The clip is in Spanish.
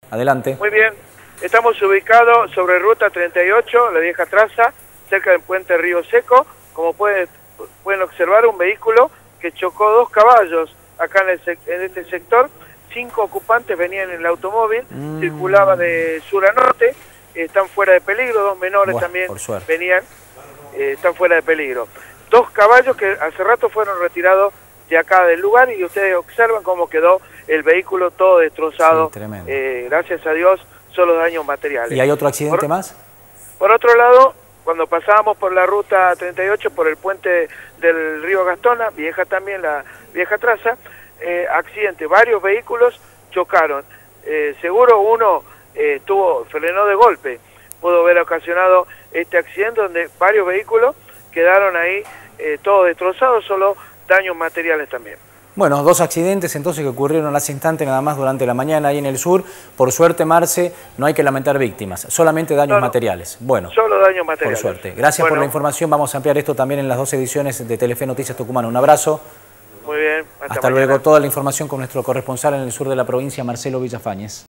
Adelante. Muy bien, estamos ubicados sobre Ruta 38, la vieja traza, cerca del puente Río Seco. Como pueden observar, un vehículo que chocó 2 caballos acá en este sector. 5 ocupantes venían en el automóvil, circulaba de sur a norte, están fuera de peligro. 2 menores también venían, están fuera de peligro. 2 caballos que hace rato fueron retirados de acá del lugar, y ustedes observan cómo quedó el vehículo todo destrozado. Sí, gracias a Dios, solo daños materiales. ¿Y hay otro accidente más? Por otro lado, cuando pasábamos por la ruta 38, por el puente del río Gastona, vieja también, la vieja traza, accidente, varios vehículos chocaron. Seguro uno frenó de golpe, pudo haber ocasionado este accidente donde varios vehículos quedaron ahí todos destrozados, solo daños materiales también. Bueno, 2 accidentes entonces que ocurrieron hace instante nada más durante la mañana ahí en el sur. Por suerte, Marce, no hay que lamentar víctimas, solamente daños materiales. Bueno, solo daños materiales. Por suerte. Gracias por la información. Vamos a ampliar esto también en las 2 ediciones de Telefe Noticias Tucumán. Un abrazo. Muy bien. Hasta luego. Toda la información con nuestro corresponsal en el sur de la provincia, Marcelo Villafañez.